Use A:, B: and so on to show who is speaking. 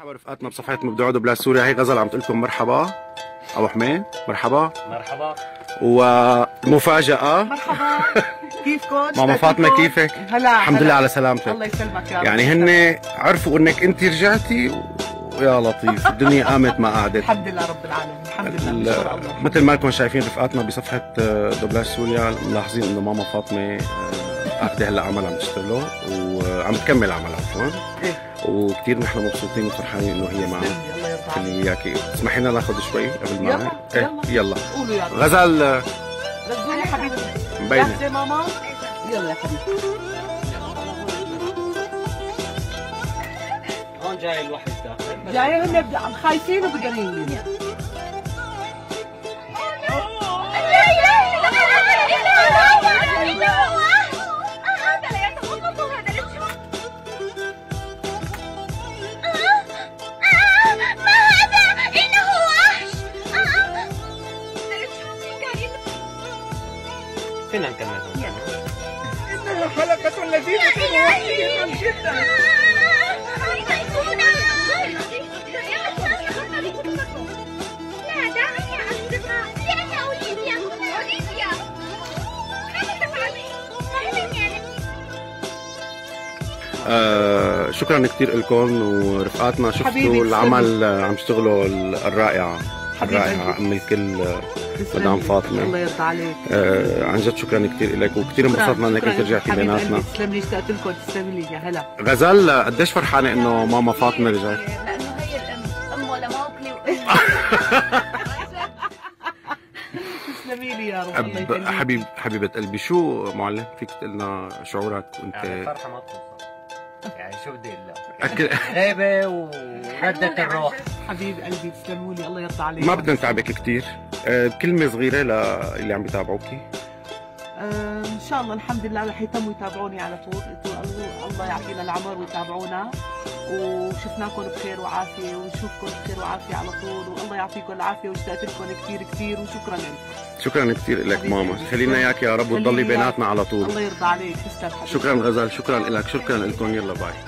A: مرحبا رفقاتنا بصفحة مبدعو بلا سوريا. هي غزل عم تقول لكم مرحبا. ابو حميد مرحبا.
B: مرحبا.
A: ومفاجأة.
C: مرحبا. كيفكم؟
A: ماما فاطمة كيفك؟
C: هلا.
A: الحمد لله على سلامتك.
C: الله يسلمك يا رب.
A: يعني هن عرفوا انك انت رجعتي ويا لطيف الدنيا قامت ما قعدت.
C: الحمد لله رب العالمين. الحمد لله بشكر الله.
A: مثل ما انكم شايفين رفقاتنا بصفحة دوبلاج سوريا ملاحظين انه ماما فاطمة اخذة هلا عمل عم تشتغله وعم تكمل عمل عفوا.
C: إيه؟
A: وكثير نحن مبسوطين وفرحانين انه هي معنا.
C: الله يرضى
A: خليني اياكي اسمحي لنا ناخذ شوي قبل ما
C: يلا.
A: إيه؟ يلا
C: قولوا يا رب.
A: غزل
C: غزولي حبيبتي.
A: مبينة.
C: جاهزة ماما؟ يلا يا حبيبتي.
B: هون جاي الوحش داخل.
C: جاية هن خايفين وبقريين.
B: فينا نكمل.
C: إنها حلقة لذيذة ووحشية جدا.
A: شكرا كثير لكم ورفقاتنا. شفتوا العمل عم تشتغلوا الرائعة أم الكل مدام فاطمة.
C: الله يرضى عليك.
A: عن جد شكرا كثير لك وكثير انبسطنا انك انت رجعتي بيناتنا.
C: تسلم لي اشتقت لكم. تسلمي لي يا هلا.
A: غزل قديش فرحانة انه ماما فاطمة رجعت؟
D: لانه هي الام ولا موكلي
C: تسلمي لي يا رب. الله يخليك.
A: حبيبة قلبي، شو معلم فيك تقول لنا شعورك وانت
B: يعني فرحة ما توصف. يعني شو بدي اقول لك؟ هيبة وردة الروح.
C: حبيب قلبي تسلموا لي. الله يرضى عليك.
A: ما بدنا نتعبك كثير. كلمة صغيرة للي عم يتابعوكي.
C: ان شاء الله الحمد لله رح يتموا يتابعوني على طول. الله يعطينا العمر ويتابعونا وشفناكم بخير وعافيه ونشوفكم بخير وعافيه على طول والله يعطيكم العافيه واشتقت لكم كثير كثير وشكرا لكم.
A: شكرا كثير لك ماما. خلينا اياك يا رب وتضلي بيناتنا على طول.
C: الله يرضى عليك. تسلم حبيبي.
A: شكرا غزل. شكرا لك. شكرا لكم. يلا باي.